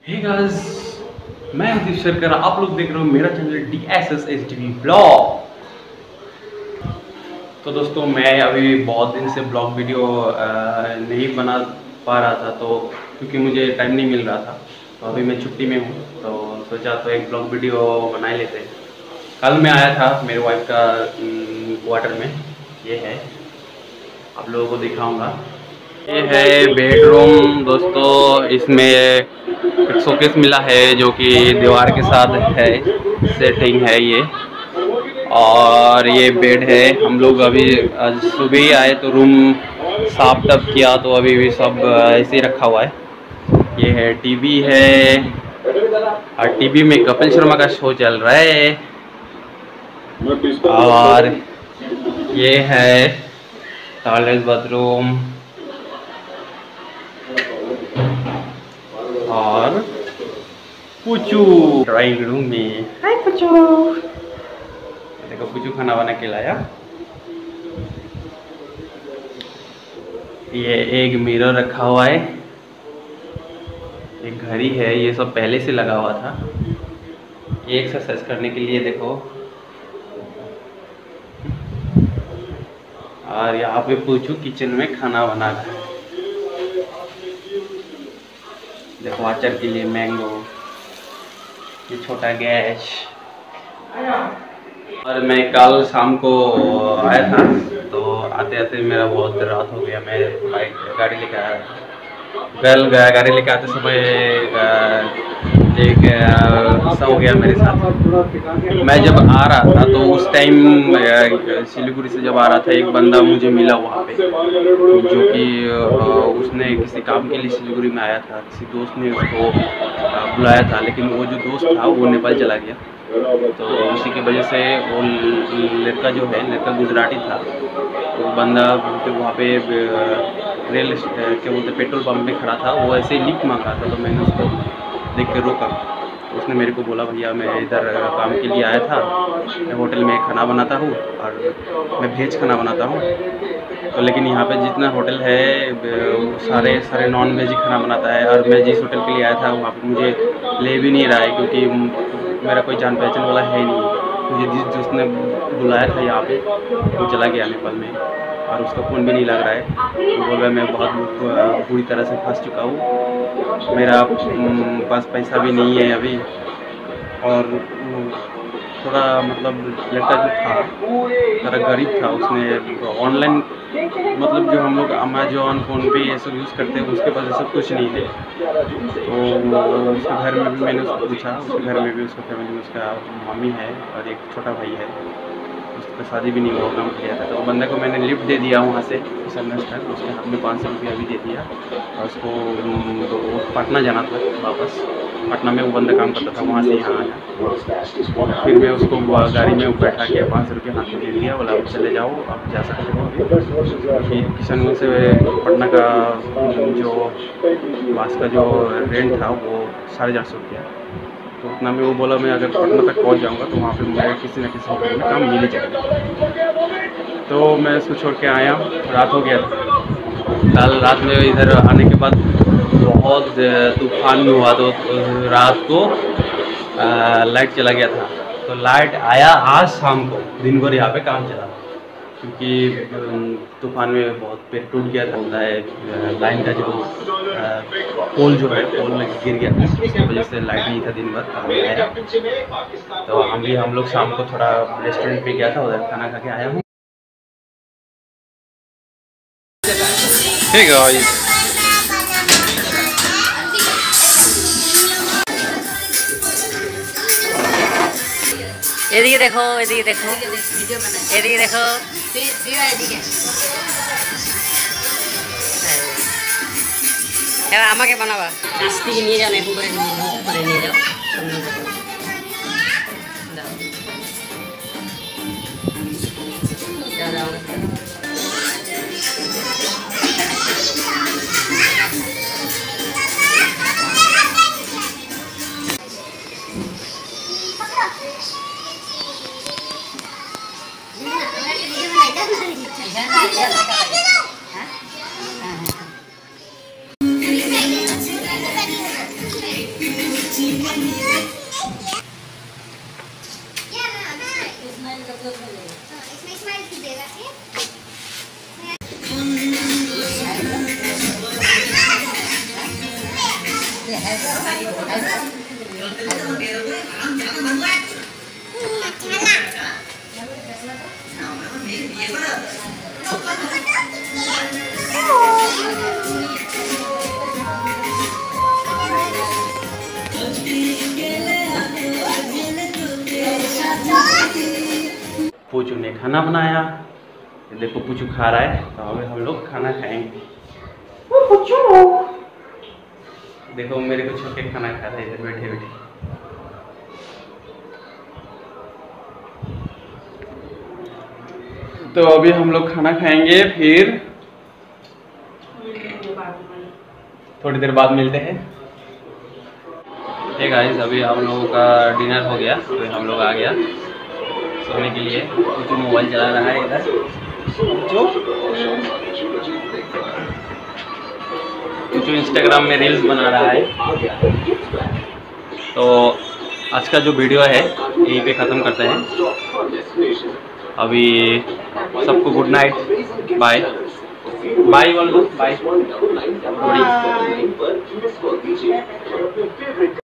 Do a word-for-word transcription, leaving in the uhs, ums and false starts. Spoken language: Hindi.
हे गाइस, मैं हदीश सरकर, आप लोग देख रहे हो मेरा channel D S S H D वी ब्लॉग। तो दोस्तों, मैं अभी बहुत दिन से ब्लॉग वीडियो नहीं बना पा रहा था, तो क्योंकि मुझे टाइम नहीं मिल रहा था। तो अभी मैं छुट्टी में हूँ, तो सोचा तो एक ब्लॉग वीडियो बना ही लेते हैं। कल मैं आया था मेरे वाइफ का क्वार्टर में। ये है, आप लोगों को दिखाऊंगा। ये है बेडरूम दोस्तों। इसमें एक शोकेस मिला है जो कि दीवार के साथ है, सेटिंग है ये। और ये बेड है। हम लोग अभी आज सुबह ही आए तो रूम साफ टफ किया, तो अभी भी सब ऐसे ही रखा हुआ है। ये है टीवी है, और टीवी में कपिल शर्मा का शो चल रहा है। और ये है टॉयलेट बाथरूम, और पुचू ड्राइंग रूम में। हाय पुचू, देखो पुचू खाना बना के लाया। ये एक मिरर रखा हुआ है, एक घड़ी है। ये सब पहले से लगा हुआ था, ये एक्सरसाइज करने के लिए देखो। और यहाँ पे पुचू किचन में खाना बना रहा है। देखो अचार के लिए मैंगो, ये छोटा गैस। और मैं कल शाम को आया था, तो आते आते मेरा बहुत रात हो गया। मैं बाइक गाड़ी लेकर आया था। कल गाड़ी लेकर आते समय एक ऐसा हो गया मेरे साथ। मैं जब आ रहा था तो उस टाइम सिलीगुड़ी से जब आ रहा था, एक बंदा मुझे मिला वहाँ पे, जो कि उसने किसी काम के लिए सिलीगुड़ी में आया था। किसी दोस्त ने उसको बुलाया था, लेकिन वो जो दोस्त था वो नेपाल चला गया। तो उसी की वजह से वो लड़का जो है, लड़का गुजराती था। वो बंदा वहाँ पे रेल क्या बोलते पेट्रोल पंप में खड़ा था। वो ऐसे ही लिफ्ट मांगा था, तो मैंने उसको देख के रोका। तो उसने मेरे को बोला, भैया मैं इधर काम के लिए आया था, मैं होटल में खाना बनाता हूँ और मैं वेज खाना बनाता हूँ। तो लेकिन यहाँ पे जितना होटल है सारे सारे नॉन वेज ही खाना बनाता है, और मैं जिस होटल के लिए आया था वहाँ पे मुझे ले भी नहीं रहा है, क्योंकि मेरा कोई जान पहचान वाला है नहीं। मुझे जिस जिसने बुलाया था यहाँ पे वो चला गया नेपाल में, और उसका फ़ोन भी नहीं लग रहा है। वो बोल रहा है मैं बहुत बुरी तरह से फंस चुका हूँ, मेरा पास पैसा भी नहीं है अभी। और थोड़ा मतलब लड़का जो था थोड़ा गरीब था। उसने ऑनलाइन मतलब जो हम लोग अमेजोन फ़ोन पे ये सब यूज़ करते हैं, उसके पास सब कुछ नहीं थे। तो उसके घर में भी मैंने उसको पूछा, उसके घर में भी उसका फैमिली में उसका मम्मी है और एक छोटा भाई है, उसका शादी भी नहीं हुआ, काम किया था। तो वो बंदे को मैंने लिफ्ट दे दिया वहाँ से समझकर। उसके हाथ में पाँच सौ रुपया भी दे दिया, और उसको पटना जाना था वापस। पटना में वो बंदा काम करता था, वहाँ से यहाँ आया। फिर मैं उसको गाड़ी में बैठा के पाँच सौ रुपये हाथ में दे दिया, बोला आप चले जाओ, आप जा सकते हो। फिर किशनगंज से पटना का जो बस का जो रेंट था वो साढ़े चार सौ रुपया। तो उतना में वो बोला मैं अगर पटना तक पहुंच जाऊंगा तो वहाँ पे मुझे किसी न किसी होटल में काम मिल ही जाएगा। तो मैं उसको छोड़ के आया, रात हो गया था। कल रात में इधर आने के बाद बहुत तूफान हुआ, तो रात को आ, लाइट चला गया था। तो लाइट आया आज शाम को, दिन भर यहाँ पे काम चला, क्योंकि तूफान में बहुत पेड़ टूट गया था। होता है लाइन का जो पोल जो है पोल में गिर गया था, उसकी वजह से लाइट नहीं था दिन भर, काम में आया। तो हम भी हम लोग शाम को थोड़ा रेस्टोरेंट पे गया था, उधर खाना खा के आया हूँ। ठीक है, এদিকে দেখো, এদিকে দেখো, এদিকে দেখো। এবার আমাকে বানাবা, কাছ থেকে নিয়ে যাও, এখন করে করে নিয়ে যাও। पूचू ने खाना बनाया, देखो पूचू खा रहा है, तो अभी हम लोग खाना खाएंगे। पूचू देखो मेरे को छुप के खाना खा रहा है इधर बैठे बैठे। तो अभी हम लोग खाना खाएंगे, फिर थोड़ी देर बाद मिलते हैं। हे गाइस, अभी हम लोगों का डिनर हो गया, तो हम लोग आ गया सोने के लिए। कुछ मोबाइल चला रहा है इधर, जो कुछ इंस्टाग्राम में रील्स बना रहा है। तो आज का जो वीडियो है यहीं पे ख़त्म करते हैं। अभी सबको गुड नाइट, बाय बाय बोल दो, बाय।